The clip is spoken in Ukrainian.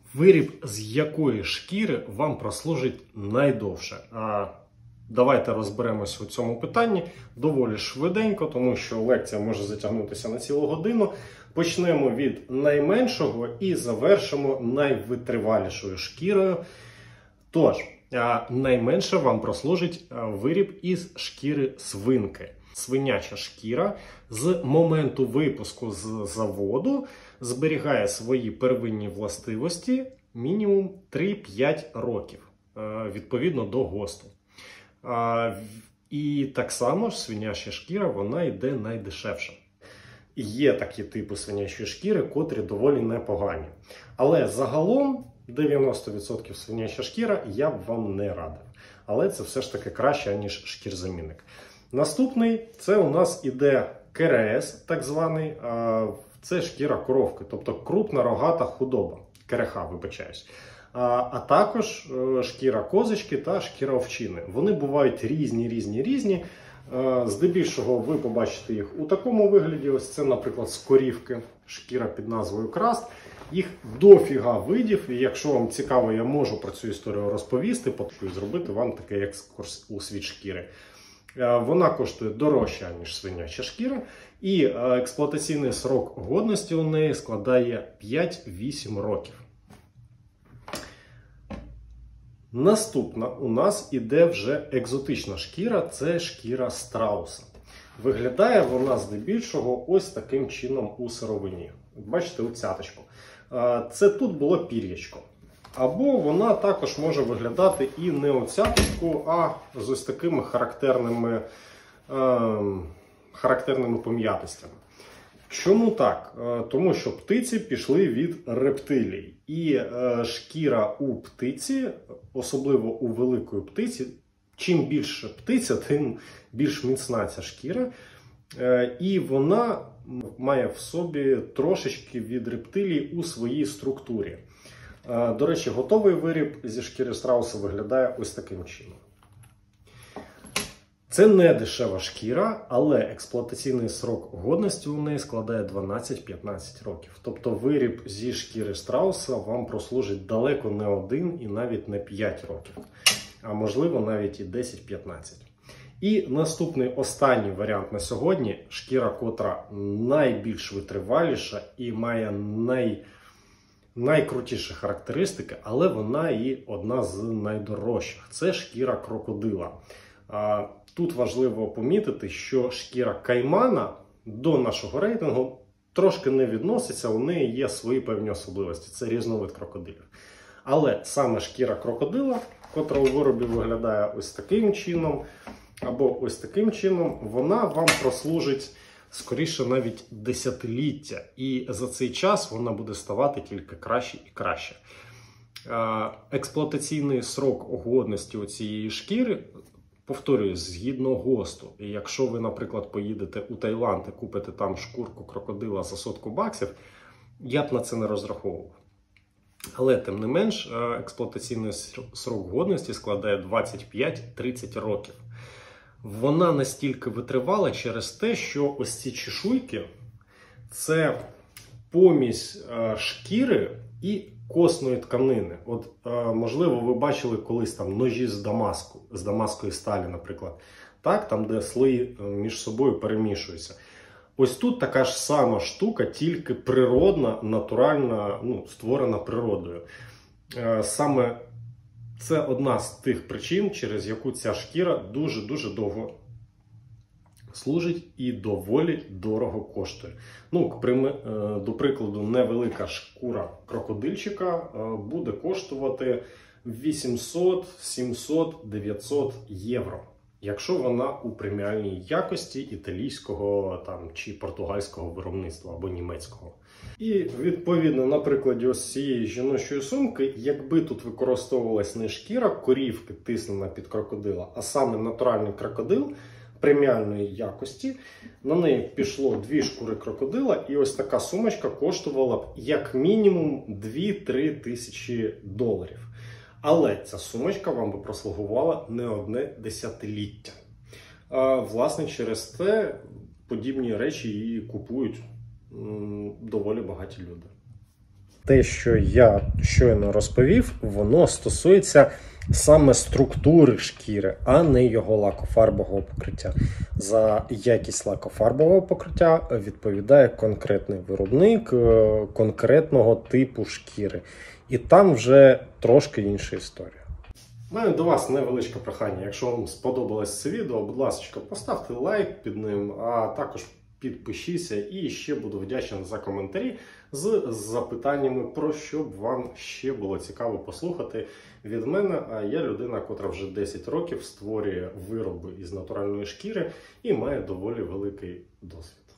Виріб з якої шкіри вам прослужить найдовше? Давайте розберемось у цьому питанні доволі швиденько, тому що лекція може затягнутися на цілу годину. Почнемо від найменшого і завершимо найвитривалішою шкірою. Тож, найменше вам прослужить виріб із шкіри свинки. Свиняча шкіра з моменту випуску з заводу зберігає свої первинні властивості мінімум 3-5 років, відповідно до ГОСТу. І так само ж свиняча шкіра, вона йде найдешевша. Є такі типи свинячої шкіри, котрі доволі непогані. Але загалом 90% свиняча шкіра я б вам не радив. Але це все ж таки краще, ніж шкірзамінник. Наступний, це у нас іде КРС, так званий, це шкіра коровки, тобто крупна рогата худоба, КРХ, вибачаюсь. А також шкіра козочки та шкіра овчини. Вони бувають різні. Здебільшого ви побачите їх у такому вигляді. Ось це, наприклад, з корівки, шкіра під назвою краст. Їх дофіга видів, і якщо вам цікаво, я можу про цю історію розповісти, потрібно зробити вам такий екскурс у світ шкіри. Вона коштує дорожче, ніж свиняча шкіра, і експлуатаційний срок годності у неї складає 5-8 років. Наступна у нас іде вже екзотична шкіра, це шкіра страуса. Виглядає вона здебільшого ось таким чином у сировині. Бачите, у цяточку. Це тут було пір'ячко. Або вона також може виглядати і не у цяточку, а з ось такими характерними пом'ятостями. Чому так? Тому що птиці пішли від рептилій. І шкіра у птиці, особливо у великої птиці, чим більше птиця, тим більш міцна ця шкіра. І вона має в собі трошечки від рептилій у своїй структурі. До речі, готовий виріб зі шкіри страуса виглядає ось таким чином. Це не дешева шкіра, але експлуатаційний срок годності у неї складає 12-15 років. Тобто виріб зі шкіри страуса вам прослужить далеко не 1 і навіть не 5 років, а можливо навіть і 10-15. І наступний, останній варіант на сьогодні, шкіра, котра найбільш витриваліша і має найкрутіші характеристики, але вона і одна з найдорожчих. Це шкіра крокодила. Тут важливо помітити, що шкіра каймана до нашого рейтингу трошки не відноситься, у неї є свої певні особливості, це різновид крокодилів. Але саме шкіра крокодила, котра у виробі виглядає ось таким чином, або ось таким чином, вона вам прослужить скоріше навіть десятиліття. І за цей час вона буде ставати тільки краще і краще. Експлуатаційний срок годності у цієї шкіри, повторюю, згідно ГОСТу. І якщо ви, наприклад, поїдете у Таїланд і купите там шкурку крокодила за $100, я б на це не розраховував. Але, тим не менш, експлуатаційний срок годності складає 25-30 років. Вона настільки витривала через те, що ось ці чешуйки – це помість шкіри і косної тканини. От, можливо, ви бачили колись там ножі з дамаської сталі, наприклад. Так, там, де слої між собою перемішуються. Ось тут така ж сама штука, тільки природна, натуральна, створена природою. Саме це одна з тих причин, через яку ця шкіра дуже-дуже довго служить і доволі дорого коштує. До прикладу, невелика шкура крокодильчика буде коштувати 800, 700, 900 євро. Якщо вона у преміальній якості італійського чи португальського виробництва або німецького. І відповідно на прикладі ось цієї жіночої сумки, якби тут використовувалась не шкіра корівки, тиснена під крокодила, а саме натуральний крокодил преміальної якості, на неї пішло 2 шкури крокодила, і ось така сумочка коштувала б як мінімум 2-3 тисячі доларів. Але ця сумочка вам би прослугувала не одне десятиліття. Власне, через це подібні речі її купують доволі багаті люди. те, що я щойно розповів, воно стосується саме структури шкіри, а не його лакофарбового покриття. За якість лакофарбового покриття відповідає конкретний виробник конкретного типу шкіри. І там вже трошки інша історія. У мене до вас невеличке прохання. Якщо вам сподобалось це відео, будь ласка, поставте лайк під ним, а також підпишіться, і ще буду вдячний за коментарі з запитаннями, про що б вам ще було цікаво послухати від мене. А я людина, котра вже 10 років створює вироби із натуральної шкіри і має доволі великий досвід.